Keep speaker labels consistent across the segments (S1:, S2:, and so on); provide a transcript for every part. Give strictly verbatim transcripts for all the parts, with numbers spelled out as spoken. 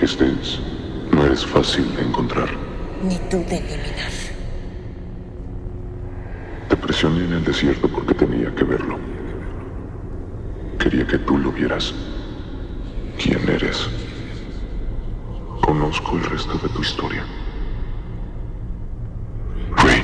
S1: Estés, no eres fácil de encontrar.
S2: Ni tú de eliminar.
S1: Te presioné en el desierto porque tenía que verlo. Quería que tú lo vieras. ¿Quién eres? Conozco el resto de tu historia. Rey.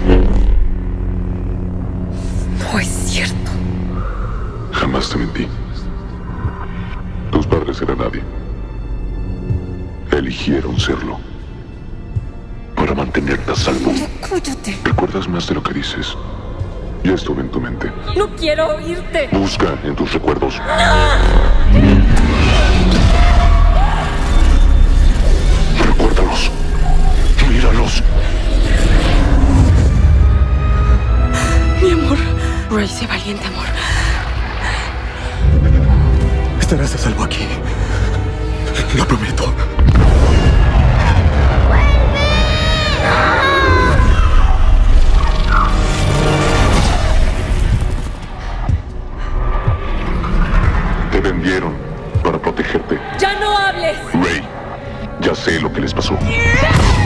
S2: No es cierto.
S1: Jamás te mentí. Tus padres eran nadie. Eligieron serlo. Para mantenerte a salvo.
S2: Cállate.
S1: ¿Recuerdas más de lo que dices? Ya estuve en tu mente.
S2: No quiero oírte.
S1: Busca en tus recuerdos. Recuérdalos. Míralos.
S2: Mi amor. Ray, sé valiente, amor.
S3: Estarás a salvo aquí. Lo prometo.
S1: Te vendieron para protegerte.
S2: ¡Ya no hables!
S1: Rey, ya sé lo que les pasó.